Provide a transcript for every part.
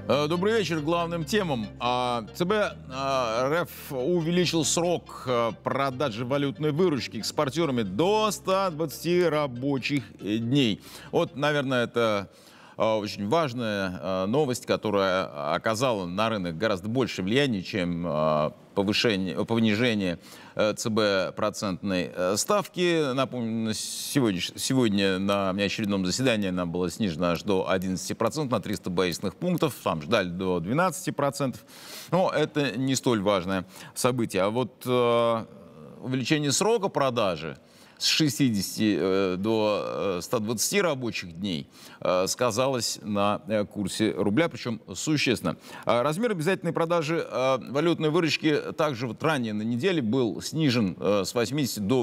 Добрый вечер. Главным темам. ЦБ РФ увеличил срок продажи валютной выручки экспортерами до 120 рабочих дней. Вот, наверное, это очень важная новость, которая оказала на рынок гораздо больше влияния, чем понижение ЦБ процентной ставки. Напомню, сегодня на очередном заседании она была снижена аж до 11% на 300 базисных пунктов. Там ждали до 12%. Но это не столь важное событие. А вот увеличение срока продажи с 60 до 120 рабочих дней сказалось на курсе рубля, причем существенно. Размер обязательной продажи валютной выручки также вот ранее на неделе был снижен с 80 до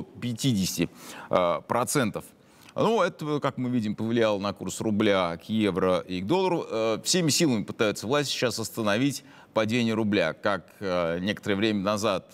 50%. Ну, это, как мы видим, повлияло на курс рубля к евро и к доллару. Всеми силами пытаются власти сейчас остановить падение рубля, как некоторое время назад,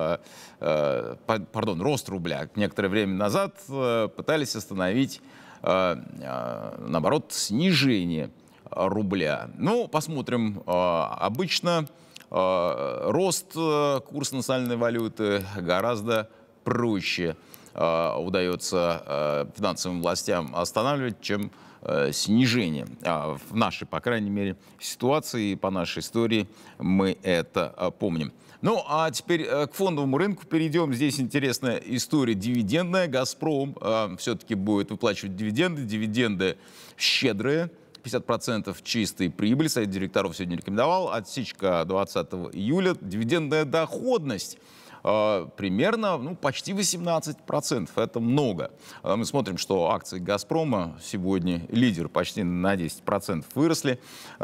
рост рубля, некоторое время назад пытались остановить, наоборот, снижение рубля. Ну, посмотрим. Обычно рост курса национальной валюты гораздо проще удается финансовым властям останавливать, чем снижение. В нашей, по крайней мере, ситуации, по нашей истории мы это помним. Ну, а теперь к фондовому рынку перейдем. Здесь интересная история дивидендная. «Газпром» все-таки будет выплачивать дивиденды. Дивиденды щедрые. 50% чистой прибыли. Совет директоров сегодня рекомендовал. Отсечка 20 июля. Дивидендная доходность примерно, почти 18%. Это много. Мы смотрим, что акции «Газпрома» сегодня лидер, почти на 10% выросли.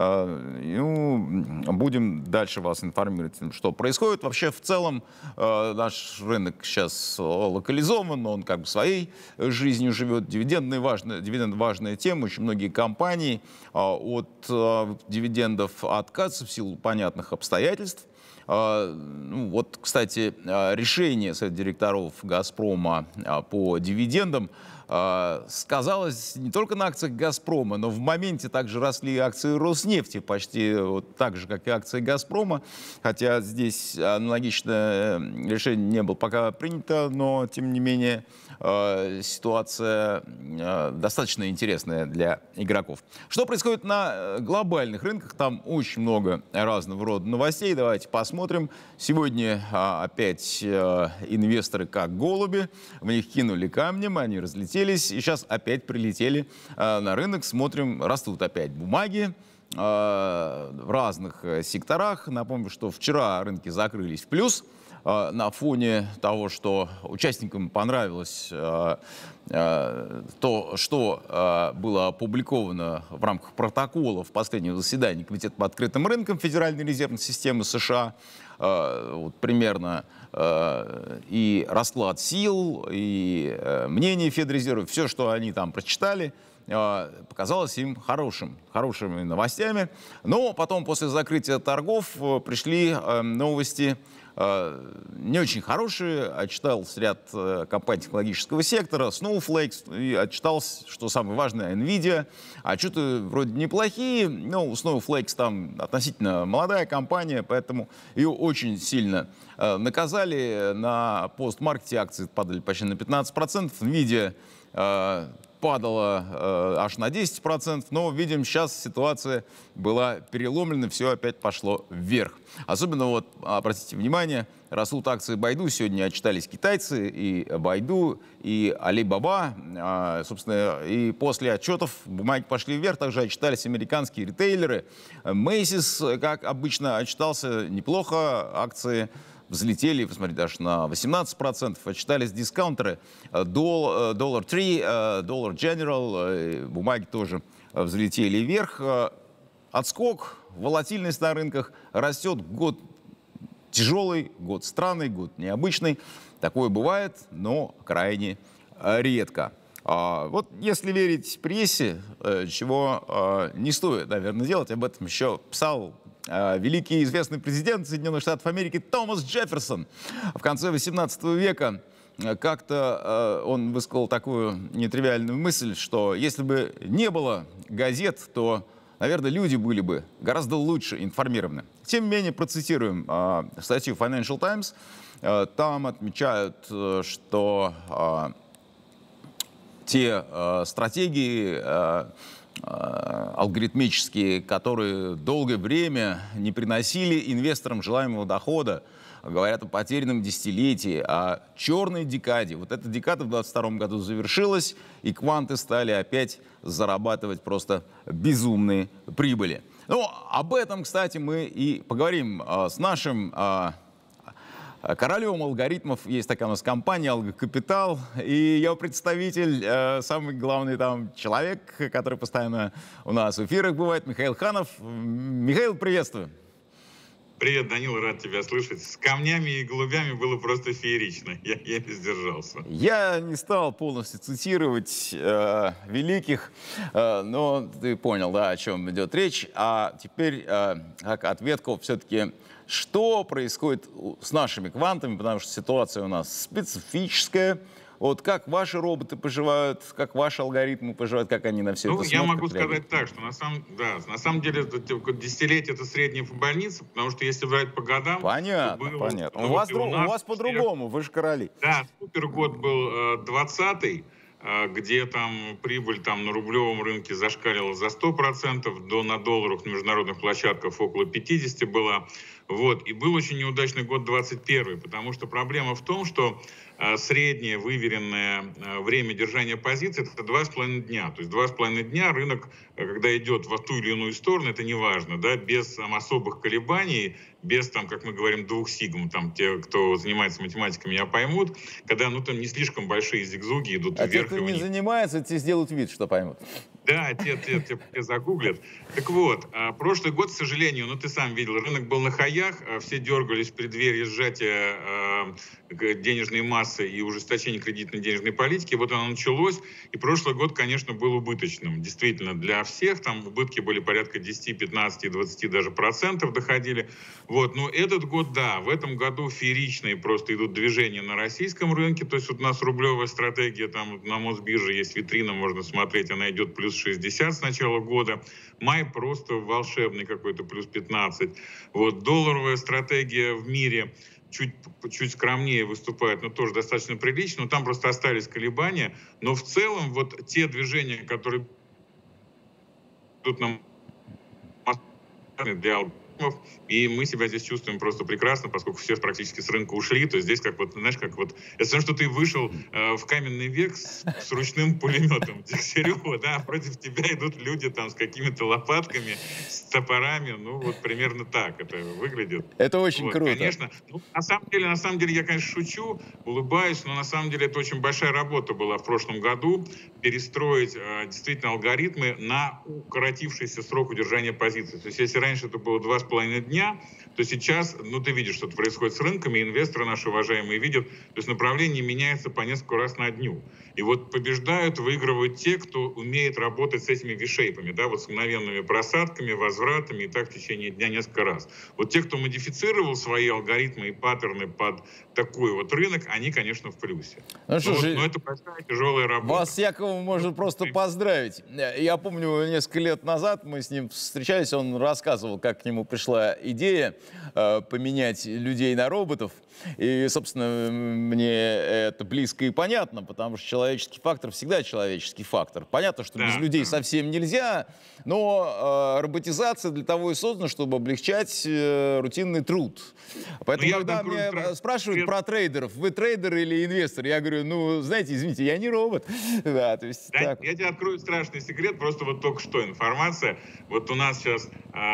Будем дальше вас информировать, что происходит. Вообще, в целом, наш рынок сейчас локализован, он как бы своей жизнью живет. Дивиденд важная тема. Очень многие компании от дивидендов отказываются в силу понятных обстоятельств. Вот, кстати, решение Совета директоров «Газпрома» по дивидендам сказалось не только на акциях «Газпрома», но в моменте также росли акции «Роснефти», почти вот так же, как и акции «Газпрома». Хотя здесь аналогичное решение не было пока принято, но, тем не менее, ситуация достаточно интересная для игроков. Что происходит на глобальных рынках? Там очень много разного рода новостей. Давайте посмотрим. Сегодня опять инвесторы как голуби. В них кинули камнем, они разлетелись. И сейчас опять прилетели на рынок. Смотрим, растут опять бумаги в разных секторах. Напомню, что вчера рынки закрылись в плюс. На фоне того, что участникам понравилось то, что было опубликовано в рамках протоколов последнего заседания Комитета по открытым рынкам Федеральной резервной системы США, вот примерно и расклад сил, и мнение Федрезерва, все, что они там прочитали, показалось им хорошими новостями. Но потом, после закрытия торгов, пришли новости не очень хорошие. Отчитался ряд компаний технологического сектора, Snowflake, и отчитался, что самое важное, NVIDIA. Отчеты вроде неплохие, но у Snowflake там относительно молодая компания, поэтому ее очень сильно наказали. На постмаркете акции падали почти на 15%. NVIDIA падала аж на 10%, но, видим, сейчас ситуация была переломлена, все опять пошло вверх. Особенно, вот, обратите внимание, растут акции Байду. Сегодня отчитались китайцы, и Байду, и Alibaba. Собственно, и после отчетов бумаги пошли вверх. Также отчитались американские ритейлеры. Macy's, как обычно, отчитался неплохо. Акции взлетели, посмотрите, даже на 18%. Отчитались дискаунтеры. Dollar Tree, Dollar General, бумаги тоже взлетели вверх. Отскок, волатильность на рынках растет. Год тяжелый, год странный, год необычный. Такое бывает, но крайне редко. Вот если верить прессе, чего не стоит, наверное, делать, об этом еще писал великий известный президент Соединенных Штатов Америки Томас Джефферсон. В конце XVIII века как-то он высказал такую нетривиальную мысль, что если бы не было газет, то наверное, люди были бы гораздо лучше информированы. Тем не менее, процитируем статью Financial Times. Там отмечают, что те стратегии алгоритмические, которые долгое время не приносили инвесторам желаемого дохода, говорят о потерянном десятилетии, о черной декаде. Вот эта декада в 2022 году завершилась, и кванты стали опять зарабатывать просто безумные прибыли. Ну, об этом, кстати, мы и поговорим с нашим королем алгоритмов. Есть такая у нас компания «Алгокапитал», и ее представитель, самый главный там человек, который постоянно у нас в эфирах бывает, Михаил Ханов. Михаил, приветствую. Привет, Данил, рад тебя слышать. С камнями и голубями было просто феерично. Я еле сдержался. Я не стал полностью цитировать великих, но ты понял, да, о чем идет речь. А теперь, как ответку, все-таки, что происходит с нашими квантами, потому что ситуация у нас специфическая. Вот как ваши роботы поживают, как ваши алгоритмы поживают, как они на все это смотрят? Я могу сказать так, что на самом деле десятилетие — это среднее по больнице, потому что если брать по годам... Понятно, понятно. У вас по-другому, вы же короли. Да, супер год был 20-й, где там прибыль там на рублевом рынке зашкалила за 100%, на долларах на международных площадках около 50 была. Вот. И был очень неудачный год 21-й, потому что проблема в том, что среднее выверенное время держания позиции — это 2,5 дня. То есть 2,5 дня рынок, когда идет в ту или иную сторону, это не важно, да, без особых колебаний, без, там, как мы говорим, 2 сигм, там, те, кто занимается математикой, меня поймут, когда, там не слишком большие зигзуги идут вверх и вниз. Те, кто не занимается, те сделают вид, что поймут. Да, те загуглят. Так вот, прошлый год, к сожалению, ты сам видел, рынок был на хаях, все дергались в преддверии сжатия денежной массы и ужесточения кредитно-денежной политики. Вот оно началось, и прошлый год, конечно, был убыточным. Действительно, для всех там убытки были порядка 10, 15 и 20 даже процентов доходили. Вот, но этот год, да, в этом году фееричные просто идут движения на российском рынке. То есть вот у нас рублевая стратегия, там на Мосбирже есть витрина, можно смотреть, она идет плюс 60 с начала года. Май просто волшебный какой-то, плюс 15. Вот, долларовая стратегия в мире чуть скромнее выступает, но тоже достаточно прилично. Но там просто остались колебания. Но в целом вот те движения, которые идут на для алгоритмов, и мы себя здесь чувствуем просто прекрасно, поскольку все практически с рынка ушли, то здесь как вот, знаешь, как вот, это все, что ты вышел в каменный век с ручным пулеметом Дегтярева, да, против тебя идут люди там с какими-то лопатками, с топорами, вот примерно так это выглядит. Это очень круто. Конечно, на самом деле я, конечно, шучу, улыбаюсь, но на самом деле это очень большая работа была в прошлом году, перестроить действительно алгоритмы на укоротившийся срок удержания позиции. То есть если раньше это было 2,5 дня, то сейчас, ты видишь, что происходит с рынками, инвесторы наши уважаемые видят, то есть направление меняется по несколько раз на дню. И вот побеждают, выигрывают те, кто умеет работать с этими V-шейпами, да, вот с мгновенными просадками, возвратами, и так в течение дня несколько раз. Вот те, кто модифицировал свои алгоритмы и паттерны под такой вот рынок, они, конечно, в плюсе. Но это большая, тяжелая работа. Вас с Яковом можно просто поздравить. Я помню, несколько лет назад мы с ним встречались, он рассказывал, как к нему пришла идея поменять людей на роботов. И, собственно, мне это близко и понятно, потому что человеческий фактор всегда человеческий фактор. Понятно, что без людей совсем нельзя, но роботизация для того и создана, чтобы облегчать рутинный труд. Поэтому, когда меня спрашивают про трейдеров, вы трейдер или инвестор, я говорю, знаете, извините, я не робот. Да, то есть, я тебе открою страшный секрет, просто вот только что информация. Вот у нас сейчас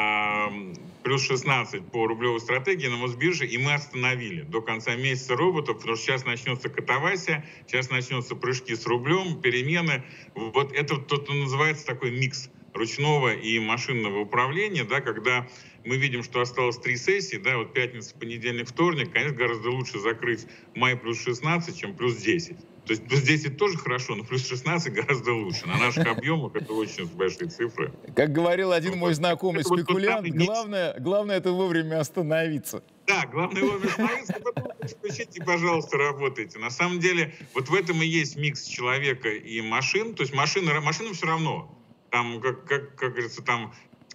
плюс 16 по рублевой стратегии на Мосбирже, и мы остановили до конца месяца роботов, потому что сейчас начнется катавасия, сейчас начнутся прыжки с рублем, перемены. Вот это называется такой микс ручного и машинного управления, да, когда мы видим, что осталось 3 сессии, да, вот пятница, понедельник, вторник, конечно, гораздо лучше закрыть май плюс 16, чем плюс 10. То есть плюс 10 тоже хорошо, но плюс 16 гораздо лучше. На наших объемах это очень большие цифры. Как говорил один мой знакомый спекулянт, главное это вовремя остановиться. Да, главное вовремя остановиться, а потом включите, пожалуйста, работайте. На самом деле, вот в этом и есть микс человека и машин. То есть машинам все равно. Там, как говорится, там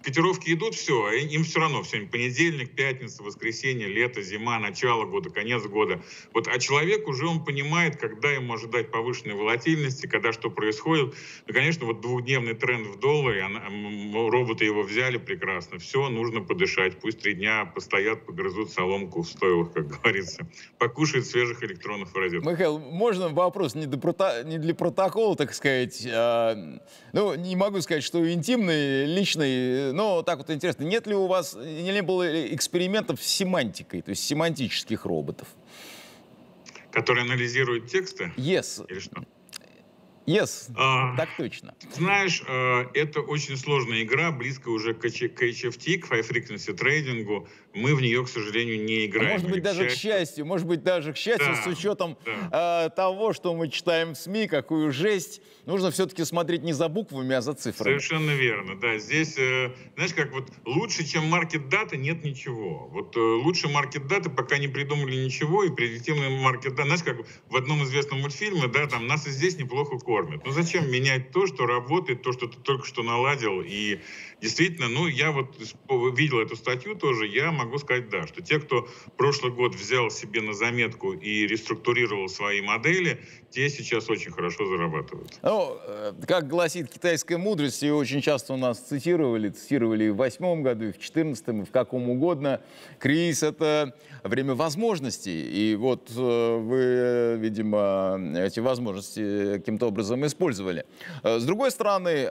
котировки идут, все, им все равно, все, понедельник, пятница, воскресенье, лето, зима, начало года, конец года. Вот, а человек уже, он понимает, когда ему ожидать повышенной волатильности, когда что происходит. Ну, конечно, вот двухдневный тренд в долларе, роботы его взяли прекрасно, все, нужно подышать, пусть 3 дня постоят, погрызут соломку в стойлах, как говорится, покушают свежих электронов в розетку. Михаил, можно вопрос не для протокола, так сказать, ну, не могу сказать, что интимный, личный, но так вот интересно, нет ли у вас, не было экспериментов с семантикой, то есть семантических роботов? Которые анализируют тексты? Yes. Или что? Yes, так точно. Знаешь, это очень сложная игра, близко уже к HFT, к High Frequency трейдингу. Мы в нее, к сожалению, не играем. Может быть, даже к счастью, да, с учетом того, что мы читаем в СМИ, какую жесть. Нужно все-таки смотреть не за буквами, а за цифрами. Совершенно верно, да. Здесь, знаешь, как вот лучше, чем Market Data, нет ничего. Вот лучше Market Data пока не придумали ничего, и предиктивный Market Data, знаешь, как в одном известном мультфильме, да, там нас и здесь неплохо кормят. Ну зачем менять то, что работает, то, что ты только что наладил? И действительно, ну я вот видел эту статью тоже, я могу сказать, да, что те, кто прошлый год взял себе на заметку и реструктурировал свои модели, те сейчас очень хорошо зарабатывают. Ну, как гласит китайская мудрость, ее очень часто у нас цитировали и в 2008 году, и в 2014, и в каком угодно. Кризис — это время возможностей. И вот вы, видимо, эти возможности каким-то образом использовали. С другой стороны,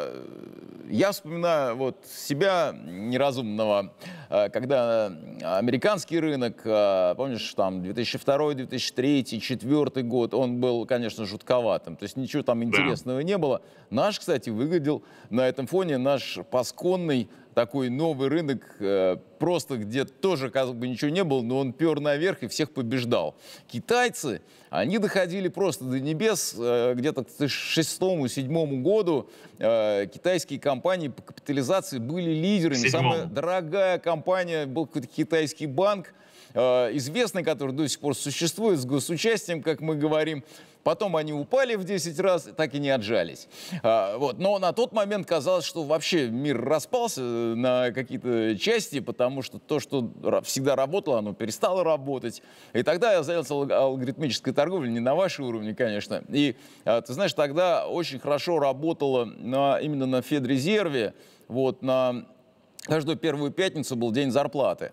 я вспоминаю вот себя неразумного, когда американский рынок, помнишь, там 2002, 2003, 2004 год, он был, конечно, жутковатым. То есть ничего там интересного не было. Наш, кстати, выглядел на этом фоне, наш пасконный такой новый рынок, просто где тоже, как бы, ничего не было, но он пер наверх и всех побеждал. Китайцы, они доходили просто до небес. Где-то к 2006-2007 году китайские компании по капитализации были лидерами. Самая дорогая компания был какой-то китайский банк, известный, который до сих пор существует, с госучастием, как мы говорим. Потом они упали в 10 раз, так и не отжались. Вот. Но на тот момент казалось, что вообще мир распался на какие-то части, потому что то, что всегда работало, оно перестало работать. И тогда я занялся алгоритмической торговлей, не на вашем уровне, конечно. И ты знаешь, тогда очень хорошо работало именно на Федрезерве. Вот, на каждую первую пятницу был день зарплаты.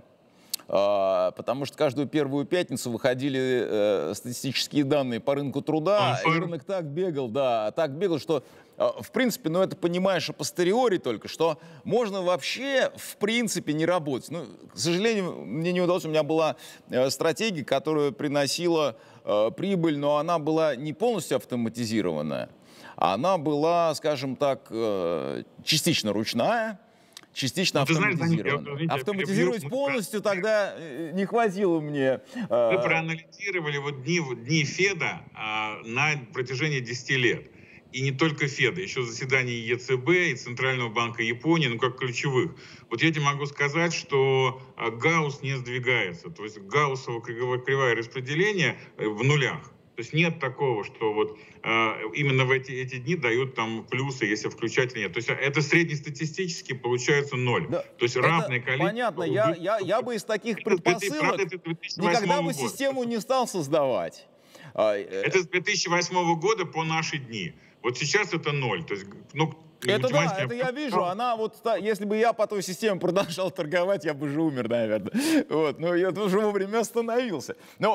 Потому что каждую первую пятницу выходили статистические данные по рынку труда, и рынок так бегал, что, в принципе, ну это понимаешь апостериори только, что можно вообще, в принципе, не работать. Ну, к сожалению, мне не удалось, у меня была стратегия, которая приносила прибыль, но она была не полностью автоматизированная, она была, скажем так, частично ручная, частично автоматизировано. Автоматизировать полностью тогда не хватило мне. Мы проанализировали вот дни Феда на протяжении 10 лет. И не только Феда, еще заседания ЕЦБ и Центрального банка Японии, ну как ключевых. Вот я тебе могу сказать, что Гаусс не сдвигается. То есть Гауссово кривая распределения в нулях. То есть нет такого, что вот именно в эти дни дают там плюсы, если включать или нет. То есть это среднестатистически получается 0. Да, то есть равное количество... Понятно, я бы из таких предпосылок никогда бы систему не стал создавать. Это с 2008 года по наши дни. Вот сейчас это 0. То есть, ну, это да, это я вижу. Она вот, если бы я по той системе продолжал торговать, я бы уже умер, наверное. Вот, но я тоже вовремя остановился. Но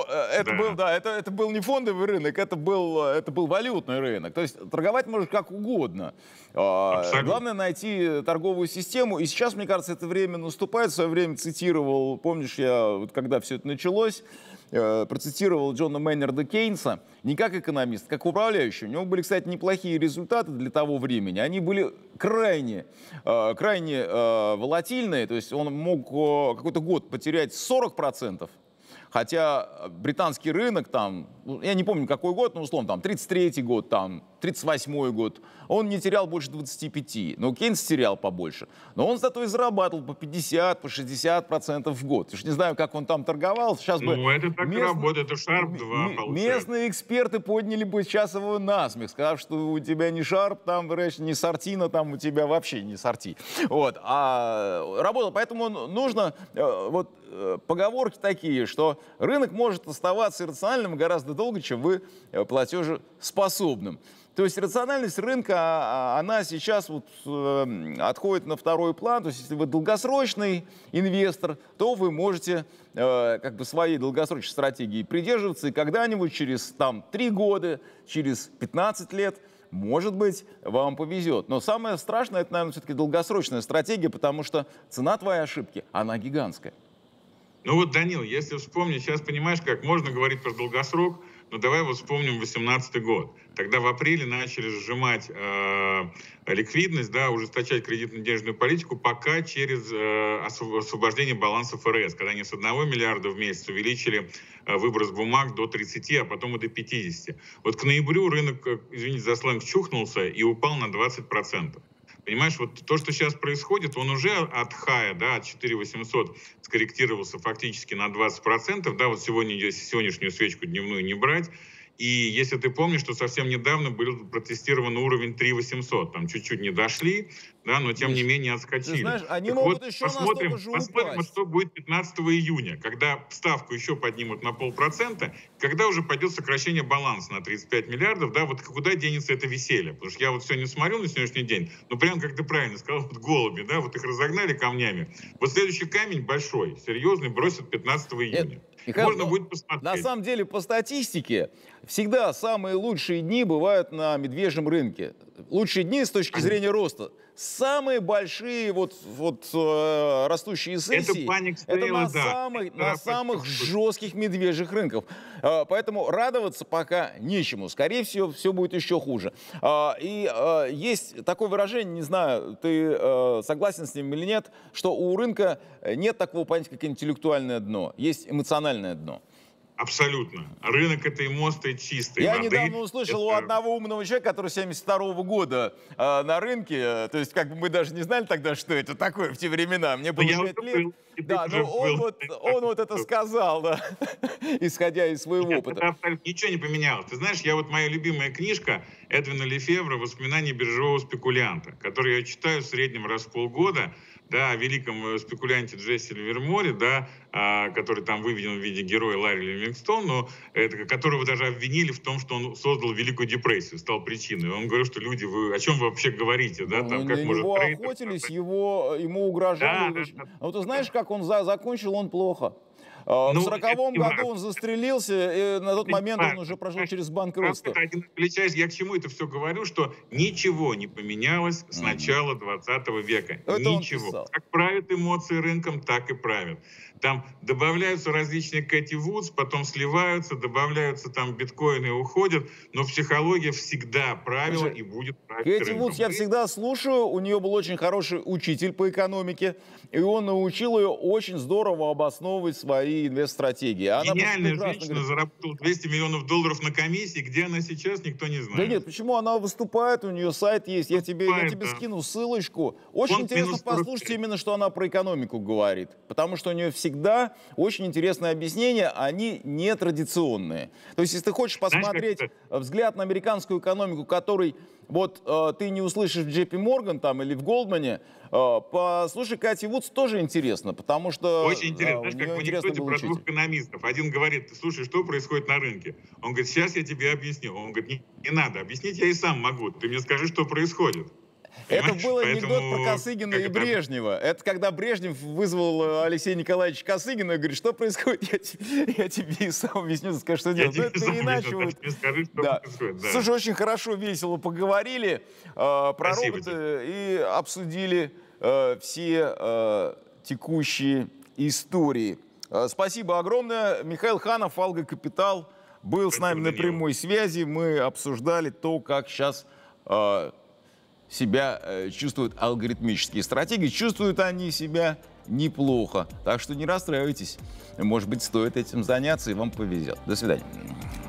это был не фондовый рынок, это был валютный рынок. То есть торговать можно как угодно. Главное найти торговую систему. И сейчас, мне кажется, это время наступает. В свое время цитировал, помнишь, вот когда все это началось, процитировал Джона Мейнарда Кейнса не как экономист, как управляющий. У него были, кстати, неплохие результаты для того времени. Они были крайне волатильные. То есть он мог какой-то год потерять 40%, Хотя британский рынок, там, я не помню какой год, но условно, там, 33-й год, там, 38-й год, он не терял больше 25, но Кейнс терял побольше. Но он зато и зарабатывал по 50, по 60% в год. Я ж не знаю, как он там торговал. Сейчас бы это так и работает, это Sharp 2 получается. Местные эксперты подняли бы сейчас его насмех, сказав, что у тебя не Sharp, там, не Сортино, там у тебя вообще не Сорти. Вот. А работал, поэтому нужно, вот, поговорки такие, что рынок может оставаться иррациональным гораздо долго, чем вы платежеспособным. То есть рациональность рынка, она сейчас вот, отходит на второй план. То есть если вы долгосрочный инвестор, то вы можете как бы своей долгосрочной стратегии придерживаться, и когда-нибудь через 3 года, через 15 лет, может быть, вам повезет. Но самое страшное, это, наверное, все-таки долгосрочная стратегия, потому что цена твоей ошибки, она гигантская. Ну вот, Данил, если вспомнить, сейчас понимаешь, как можно говорить про долгосрок, но давай вот вспомним 2018 год. Тогда в апреле начали сжимать ликвидность, да, ужесточать кредитно-денежную политику, пока через освобождение баланса ФРС, когда они с 1 миллиарда в месяц увеличили выброс бумаг до 30, а потом и до 50. Вот к ноябрю рынок, извините за сленг, чухнулся и упал на 20%. Понимаешь, вот то, что сейчас происходит, он уже от хая, да, от 4800 скорректировался фактически на 20%, да, вот сегодняшнюю свечку дневную не брать. И если ты помнишь, что совсем недавно был протестирован уровень 3800, там чуть-чуть не дошли, да, но тем не менее отскочили. Ты знаешь, они так могут вот, еще посмотрим, упасть. что будет 15 июня, когда ставку еще поднимут на 0,5%, когда уже пойдет сокращение баланса на 35 миллиардов, да, вот куда денется это веселье? Потому что я вот сегодня смотрю на сегодняшний день, ну прям как ты правильно сказал, вот голуби, да, вот их разогнали камнями. Вот следующий камень большой, серьезный, бросят 15 июня. Михаил, можно будет посмотреть. На самом деле, по статистике, всегда самые лучшие дни бывают на медвежьем рынке. Лучшие дни с точки зрения роста. Самые большие растущие сессии это на самых жестких медвежьих рынках. Поэтому радоваться пока нечему. Скорее всего, все будет еще хуже. И есть такое выражение, не знаю, ты согласен с ним или нет, что у рынка нет такого понятия, как интеллектуальное дно. Есть эмоциональное дно. Абсолютно. Рынок этой мосты чистой Я воды. недавно услышал у одного умного человека, который 72-го года на рынке, то есть как бы мы даже не знали тогда, что это такое в те времена. Мне было 5 лет. Да, но он вот это сказал, да, исходя из своего опыта. Ничего не поменялось. Ты знаешь, моя любимая книжка Эдвина Лефевра «Воспоминания биржевого спекулянта», которую я читаю в среднем раз в полгода, да, о великом спекулянте Джесси Ливерморе, да, который там выведен в виде героя Ларри Ливингстон, но которого даже обвинили в том, что он создал Великую депрессию, стал причиной. Он говорил, что люди, о чем вы вообще говорите? Да, там, как может его охотились, ему угрожали. Да. Но ты знаешь, как он закончил он плохо. В 40-м году он застрелился, и на тот момент он уже прошел через банкротство. Я к чему это все говорю, что ничего не поменялось с начала 20 века. Это ничего. Как правят эмоции рынком, так и правят. Там добавляются различные Кэти Вудс, потом сливаются, добавляются там биткоины и уходят, но психология всегда правила и будет править Кэти Вудс я всегда слушаю, у нее был очень хороший учитель по экономике, и он научил ее очень здорово обосновывать свои инвест-стратегии. Гениальная женщина заработала $200 миллионов на комиссии, где она сейчас, никто не знает. Да нет, почему она выступает, у нее сайт есть, я тебе скину ссылочку. Очень интересно послушать именно, что она про экономику говорит, потому что у нее всегда очень интересные объяснения, они нетрадиционные. То есть, если ты хочешь посмотреть взгляд на американскую экономику, который ты не услышишь в JP Morgan там, или в Голдмане, послушай Кэти Вудс, тоже интересно, потому что очень интересно, знаешь, как в анекдоте про двух экономистов. Один говорит: слушай, что происходит на рынке? Он говорит: сейчас я тебе объясню. Он говорит: не надо, объяснить я и сам могу. Ты мне скажи, что происходит. Это был анекдот про Косыгина и Брежнева. Это когда Брежнев вызвал Алексея Николаевича Косыгина и говорит: что происходит? Я тебе и сам объясню, скажи, что делать. Это иначе. Слушай, очень хорошо, весело поговорили про роботы и обсудили все текущие истории. Спасибо огромное. Михаил Ханов, Алго Капитал, был с нами на прямой связи. Мы обсуждали то, как сейчас себя чувствуют алгоритмические стратегии. Чувствуют они себя неплохо. Так что не расстраивайтесь. Может быть, стоит этим заняться, и вам повезет. До свидания.